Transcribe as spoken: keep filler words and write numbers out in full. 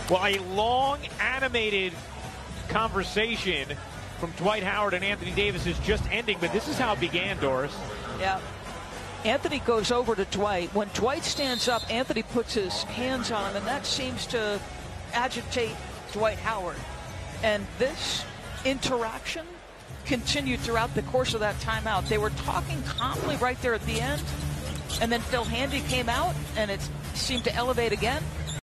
Well, a long, animated conversation from Dwight Howard and Anthony Davis is just ending, but this is how it began, Doris. Yeah. Anthony goes over to Dwight. When Dwight stands up, Anthony puts his hands on him, and that seems to agitate Dwight Howard. And this interaction continued throughout the course of that timeout. They were talking calmly right there at the end, and then Phil Handy came out, and it seemed to elevate again.